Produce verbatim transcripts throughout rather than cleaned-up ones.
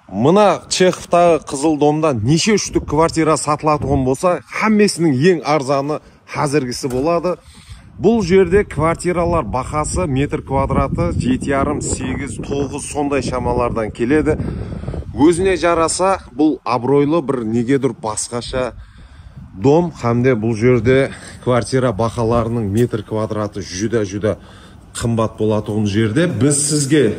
Мына Чеховтағы Қызылдомда неше үштік квартира сатылатыған болса, хаммесінің ең арзаны қазіргісі болады. Бұл жерде квартиралар бақасы метр квадраты жеті жарым, сегіз, тоғыз сондай шамалардан келеді. Өзіне жараса, бұл абыройлы бір негедір басқаша дом, хамде бұл жерде квартира бақаларының метр квадраты жүді-жүді қымбат болатығын жерде біз сізге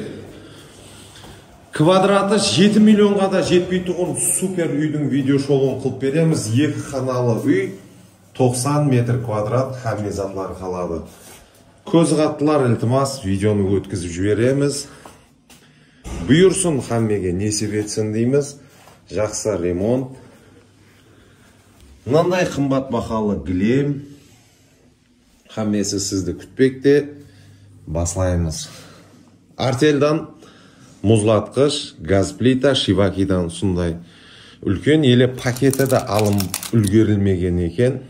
квадраты жеті миллионға да жетпей тұғын супер үйдің видео шолуын қылып береміз. Екі қаналы үй, тоқсан метр квадрат хамме затлар қалады. Көз қаттылар ілтімас, видеоны өткізіп жібереміз. Бұйырсын хаммеге несіп етсін дейміз. Жақсы ремонт. Мынандай қымбат бақалы гілем. Хаммесі сізді күтпекте. Баслаймыз. Артельдан мұзлатқыш, газ плита, Шивакидан сондай үлкен еле пакеті де алым үлгерілмеген екен.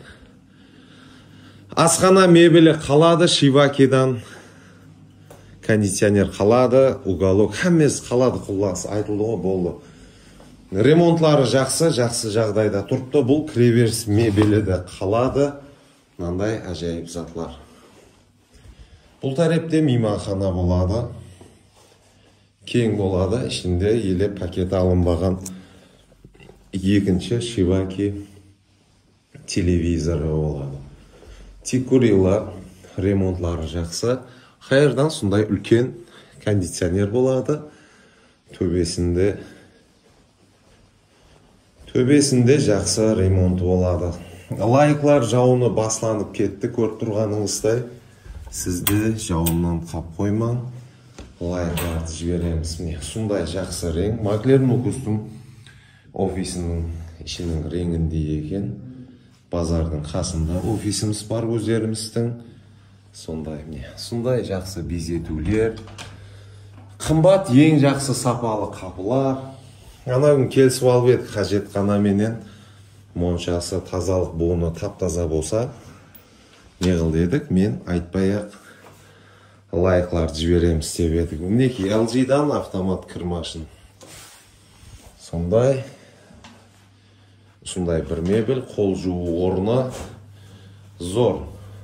Асхана мебелі қалады, Шивакидан кондиционер қалады, уголок хаммес қалады, құлласы айтылды ғой, болды. Ремонтлары жақсы, жақсы жағдайда тұрыпты. Бұл кіреберіс мебелі де қалады. Мынандай ажайып затлар. Бұл тарепте мейманхана болады. Кең болады, ішінде еле пакет алынбаған екінші Шиваки телевизоры болады. Тикурилар, ремонтлары жақсы. Қайырдан сондай үлкен кондиционер болады. Төбесінде төбесінде жақсы ремонт болады. Лайклар жауыны басланып кетті, көріп тұрғаныңыздай. Сізді жауыннан қап қоймаң. Лайкларды жібереміз. Сондай жақсы рең. Маклерін оқыстым офисінің ішінің реңінде екен. Базардың қасында офисіміз бар өздеріміздің. Сондай міне. Сондай жақсы безетулер. Қымбат, ең жақсы сапалы қапылар. Ана күн келісіп алып еді, қажет қанаменен моншасы тазалық буыны тап-таза болса, не қылды едік, мен айтпай-ақ лайкларды жібереміз деп едік. Мінекей эл джидан автомат кірмашын. Сондай сондай бір мебель, қол жуу орны зор.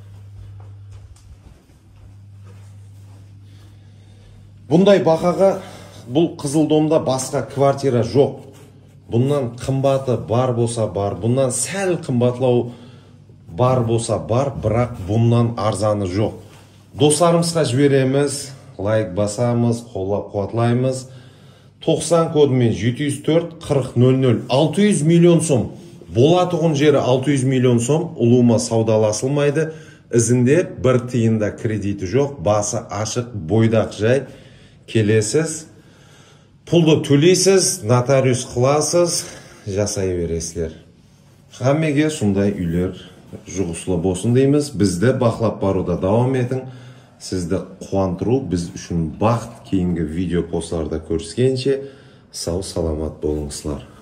Бұндай бақаға бұл Қызылдомда басқа квартира жоқ. Бұннан қымбаты бар болса бар, бұннан сәл қымбатлау бар болса бар, бірақ бұннан арзаны жоқ. Достарымызға жібереміз, лайк басамыз, қолап қуатлаймыз. тоқсан кодымен жеті жүз төрт қырық нөл нөл алты жүз миллион сом. Болатығын жері алты жүз миллион сом, ұлума саудаласылмайды. Ізінде бір тиында кредиті жоқ, басы ашық, бойдақ жай. Келесіз, пұлды төлейсіз, нотариус қыласыз, жасай бересілер. Хаммеге сондай үйлер жұғысылы болсын дейміз. Бізді бақылап баруда давам етің. Сізді қуантыру біз үшін бақыт. Кейінгі видео постларда көріскенше сау саламат болыңызлар.